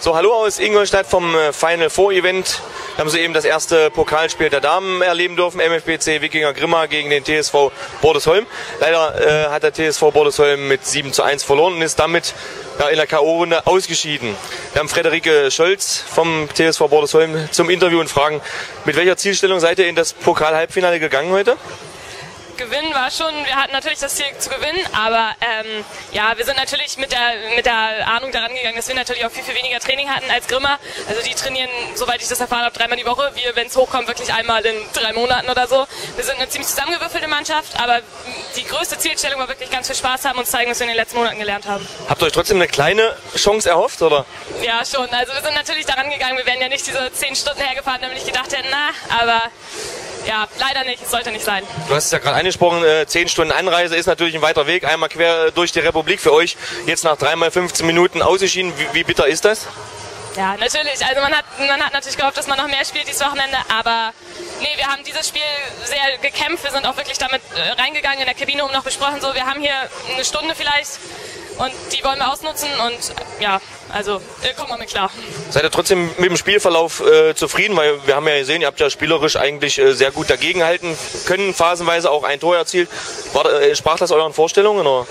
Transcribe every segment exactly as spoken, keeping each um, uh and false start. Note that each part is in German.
So, hallo aus Ingolstadt vom Final Four Event. Da haben Sie eben das erste Pokalspiel der Damen erleben dürfen. M F B C Wikinger Grimma gegen den T S V Bordesholm. Leider äh, hat der T S V Bordesholm mit sieben zu eins verloren und ist damit ja, in der K O-Runde ausgeschieden. Wir haben Frederike Scholz vom T S V Bordesholm zum Interview und fragen, mit welcher Zielstellung seid ihr in das Pokal-Halbfinale gegangen heute? Gewinnen war schon, wir hatten natürlich das Ziel zu gewinnen, aber ähm, ja, wir sind natürlich mit der, mit der Ahnung daran gegangen, dass wir natürlich auch viel, viel weniger Training hatten als Grimma. Also die trainieren, soweit ich das erfahren habe, dreimal die Woche. Wir, wenn es hochkommt, wirklich einmal in drei Monaten oder so. Wir sind eine ziemlich zusammengewürfelte Mannschaft, aber die größte Zielstellung war wirklich ganz viel Spaß haben und zeigen, was wir in den letzten Monaten gelernt haben. Habt ihr euch trotzdem eine kleine Chance erhofft, oder? Ja, schon. Also wir sind natürlich daran gegangen, wir wären ja nicht diese zehn Stunden hergefahren, damit ich gedacht hätte, na, aber ja, leider nicht, es sollte nicht sein. Du hast es ja gerade angesprochen, äh, zehn Stunden Anreise ist natürlich ein weiter Weg, einmal quer durch die Republik für euch. Jetzt nach dreimal fünfzehn Minuten ausgeschieden, wie, wie bitter ist das? Ja, natürlich. Also man hat, man hat natürlich gehofft, dass man noch mehr spielt dieses Wochenende, aber nee, wir haben dieses Spiel sehr gekämpft. Wir sind auch wirklich damit äh, reingegangen in der Kabine, um noch besprochen, so, wir haben hier eine Stunde vielleicht und die wollen wir ausnutzen und ja, also äh, kommen wir mit klar. Seid ihr trotzdem mit dem Spielverlauf äh, zufrieden? Weil wir haben ja gesehen, ihr habt ja spielerisch eigentlich äh, sehr gut dagegenhalten können, phasenweise auch ein Tor erzielt. War, äh, entsprach das euren Vorstellungen, oder?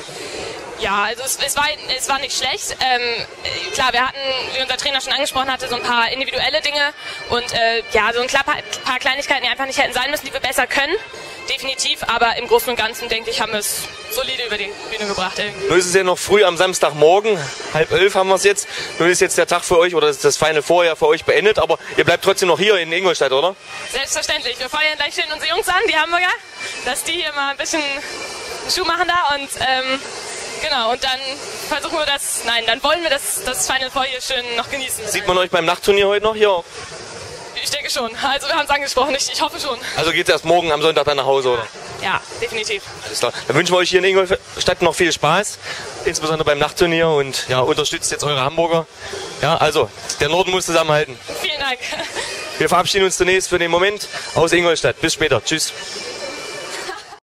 Ja, also es, es, war, es war nicht schlecht. Ähm, klar, wir hatten, wie unser Trainer schon angesprochen hatte, so ein paar individuelle Dinge und äh, ja, so ein paar, paar Kleinigkeiten, die einfach nicht hätten sein müssen, die wir besser können. Definitiv, aber im Großen und Ganzen, denke ich, haben wir es solide über die Bühne gebracht. Irgendwie. Nun ist es ja noch früh am Samstagmorgen, halb elf haben wir es jetzt. Nun ist jetzt der Tag für euch, oder das Final Four ja für euch beendet, aber ihr bleibt trotzdem noch hier in Ingolstadt, oder? Selbstverständlich. Wir feuern gleich schön unsere Jungs an, die Hamburger, dass die hier mal ein bisschen Schuh machen da und ähm, genau, und dann versuchen wir das, nein, dann wollen wir das, das Final Four hier schön noch genießen. Sieht man euch beim Nachtturnier heute noch hier? Ich denke schon. Also wir haben es angesprochen, ich, ich hoffe schon. Also geht es erst morgen am Sonntag dann nach Hause, oder? Ja, definitiv. Alles klar. Dann wünschen wir euch hier in Ingolstadt noch viel Spaß, insbesondere beim Nachtturnier und ja, unterstützt jetzt eure Hamburger. Ja, also, der Norden muss zusammenhalten. Vielen Dank. Wir verabschieden uns zunächst für den Moment aus Ingolstadt. Bis später. Tschüss.